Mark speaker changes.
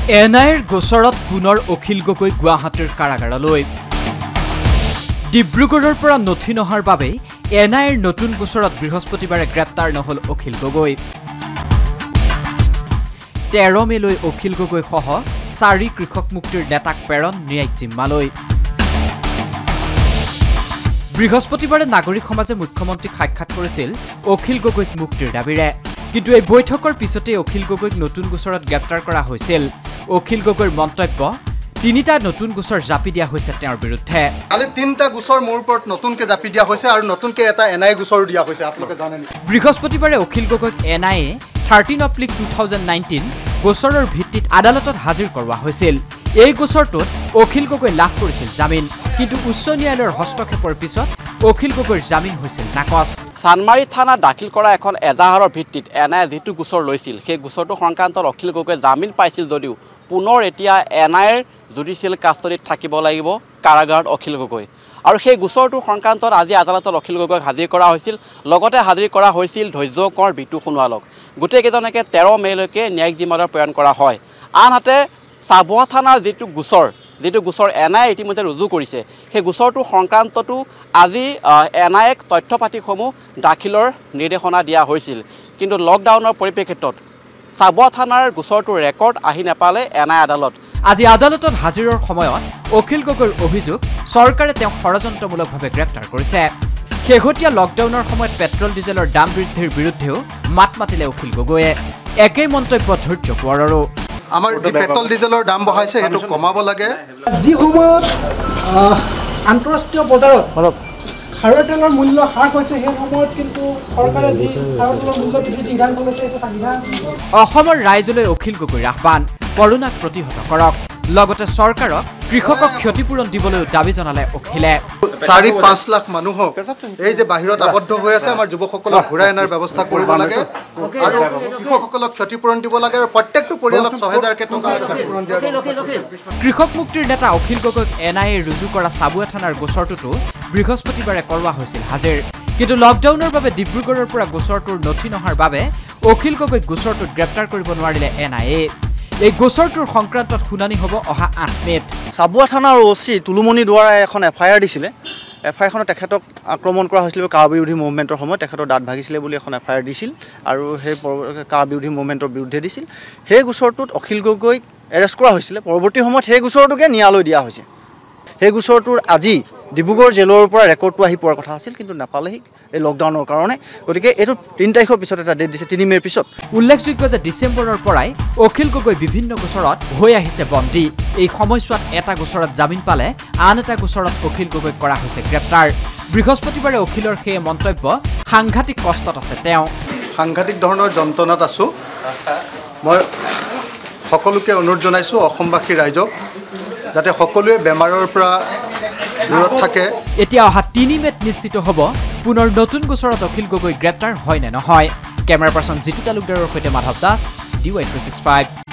Speaker 1: এনআইৰ গোচৰত পুনৰ অখিল গগৈ গুৱাহাটীৰ কাৰাগাৰলৈ ডিব্ৰুগড়ৰ পৰা নথি নহাৰ বাবে এনআইৰ নতুন গোচৰত বৃহস্পতিবাৰে গ্ৰেপ্তাৰ নহল অখিল গগৈ 13 মেলৈ অখিল গগৈ সহ 4 কৃষক মুক্তিৰ নেতাক প্ৰেৰণ ন্যায়িক জিম্মালৈ বৃহস্পতিবাৰে নাগৰিক সমাজে মুখ্যমন্ত্ৰীক সাক্ষাৎ কৰিছিল অখিল গগৈক মুক্তিৰ দাবীৰে কিন্তু এই বৈঠকৰ পিছতে অখিল গগৈক নতুন গোচৰত গ্ৰেপ্তাৰ কৰা হৈছিল অখিল গগৈৰ মন্তব্য তিনিটা নতুন গোচৰ জাপি দিয়া হৈছে তেওঁৰ বিৰুদ্ধে
Speaker 2: আলে তিনিটা গোচৰ মোৰ ওপৰত নতুনকে জাপি দিয়া হৈছে আৰু নতুনকে এটা এনআই গোচৰ দিয়া হৈছে আপোনালোকে জানে নি
Speaker 1: বৃহস্পতিবাৰে অখিল গগৈক এনআইএ 13/2019 গোচৰৰ ভিত্তিত আদালতত হাজিৰ কৰোৱা হৈছিল এই গোচৰটোত অখিল গগৈ লাভ কৰিছিল জামিন কিন্তু উচ্চ ন্যায়ালয়ৰ হস্তক্ষেপৰ পিছত অখিল গগৈৰ জামিন হৈছিল নাকচ
Speaker 3: চানমাৰী থানা দাখিল কৰা এখন এজাহাৰৰ ভিত্তিত এনআই যেটো গোচৰ লৈছিল সেই গোচৰটো সংক্ৰান্তত অখিল গগৈ জামিন পাইছিল যদিও পুনৰ এতিয়া এনআইৰ জুডিচিয়েল কাষ্টডিত থাকিব লাগিব কাৰাগাৰত অখিল গগৈ আৰু সেই গোচৰটো সংক্ৰান্তত আজি আদালতত অখিল গগৈক হাজিৰ কৰা হৈছিল লগতে হাজিৰ কৰা হৈছিল ধৈৰ্য কোঁৱৰ বিটু সোণোৱালক গোটেইকেইজনকে 13 মেলৈকে ন্যায়িক জিম্মালৈ প্ৰেৰণ কৰা হয় আনহাতে চাবুৱা থানাৰ যেটো গোচৰ এনআই ইতিমধ্যে ৰুজু কৰিছে সেই গোচৰটো সংক্ৰান্ততো আজি এনআইক তথ্যপাতিসমূহ দাখিলৰ নিৰ্দেশনা দিয়া হৈছিল কিন্তু লকডাউনৰ পৰিপ্ৰেক্ষিতত চাবুৱা থানাৰ গোচৰটো ৰেকৰ্ড আহি নেপালে এনআই আদালত
Speaker 1: আজি আদালতত হাজিৰৰ সময়ত অখিল গগৈৰ অভিযোগ চৰকাৰে তেওঁক ষড়যন্ত্ৰমূলকভাৱে গ্ৰেপ্তাৰ কৰিছে শেহতীয়া লকডাউনৰ সময়ত পেট্ৰল ডিজেলৰ দাম বৃদ্ধিৰ বিৰুদ্ধেও মাত মাতিলে অখিল গগৈয়ে একেই মন্তব্য ধৈৰ্য কোঁৱৰৰো
Speaker 2: আমাৰ পেট্ৰল ডিজেলৰ দাম বঢ়াইছে হেতু কমাব লাগে
Speaker 4: যি সময়ত আন্তঃৰাষ্ট্ৰীয় বজাৰত খাৰুৱা তেলৰ মূল্য হ্ৰাস হৈছে সেই সময়ত কিন্তু চৰকাৰে যি খাৰুৱা তেলৰ মূল্য বৃদ্ধিৰ সিদ্ধান্ত লৈছে এইটো সিদ্ধান্ত
Speaker 1: অসমৰ ৰাইজলৈ অখিল গগৈৰ আহ্বান কৰোনাক প্ৰতিহত কৰক লগতে চৰকাৰক কৃষকক ক্ষতিপূৰণ দিবলৈ দাবী জনালে অখিলে
Speaker 2: 4-5 লাখ মানুহক এই যে বাহিৰত আবদ্ধ হৈ আছে আমাৰ যুৱকসকলক ঘূৰাই অনাৰ ব্যৱস্থা কৰিব লাগে আৰু কৃষকসকলক ক্ষতিপূৰণ দিব লাগে আৰু প্ৰত্যেকটো পৰিয়ালক 6000 কে টকা ক্ষতিপূৰণ দিয়া
Speaker 1: কৃষক মুক্তিৰ নেতা অখিল গগৈক এনআইএ ৰুজু কৰা চাবুৱা থানাৰ গোচৰটোতো বৃহস্পতিবাৰে কৰোৱা হৈছিল হাজিৰ কিন্তু লকডাউনৰ বাবে ডিব্ৰুগড়ৰ পৰা গোচৰটোৰ নথি নহাৰ বাবে অখিল গগৈক গোচৰটোত গ্ৰেপ্তাৰ কৰিব নোৱাৰিলে এনআইএ এই গোচৰটোৰ সংক্ৰান্তত শুনানি হ'ব অহা 8 মেত
Speaker 5: চাবুৱা থানাৰ ওসি তুলুমণি দ্বাৰা এখন এফআইআৰ দিছিলে এফআইআৰখনত তেখেতক আক্ৰমণ কৰা হৈছিল কাৰ বিৰোধী মুভমেণ্টৰ সময়ত তেখেতৰ দাঁত ভাগিছিলে বুলি এখন এফআইআৰ দিছিল আৰু সেই কাৰ বিৰোধী মুভমেণ্টৰ বিৰুদ্ধে দিছিল সেই গোচৰটোত অখিল গগৈক এৰেষ্ট কৰা হৈছিলে পৰৱৰ্তী সময়ত সেই গোচৰটোকে ন্যায়ালয় দিয়া হৈছে সেই গোচৰটোৰ আজি ডিব্ৰুগড় জেলৰ পৰা ৰেকৰ্ডটো আহি পোৱাৰ কথা আছিল কিন্তু নাপালেহি এই লকডাউনৰ কাৰণে গতিকে এইটো 3 তাৰিখৰ পিছত এটা ডেট দিছে 3 মেৰ পিছত
Speaker 1: উল্লেখযোগ্য যে ডিচেম্বৰৰ পৰাই অখিল গগৈ বিভিন্ন গোচৰত হৈ আহিছে বন্দী এই সময়ছোৱাত এটা গোচৰত জামিন পালে আন এটা গোচৰত অখিল গগৈক কৰা হৈছে গ্ৰেপ্তাৰ বৃহস্পতিবাৰে অখিলৰ সেই মন্তব্য সাংঘাতিক কষ্টত আছে তেওঁ
Speaker 2: সাংঘাতিক ধৰণৰ যন্ত্ৰণাত আছো মই সকলোকে অনুৰোধ জনাইছো অসমবাসী ৰাইজক যাতে সকলোৱে বেমাৰৰ পৰা দূৰত থাকে
Speaker 1: এতিয়া অহা 3 মেত নিশ্চিত হ'ব পুনৰ নতুন গোচৰত অখিল গগৈ গ্ৰেপ্তাৰ হয় নে নহয় কেমেৰা পাৰ্চন জিতু তালুকদাৰৰ সৈতে মাধৱ দাস DY365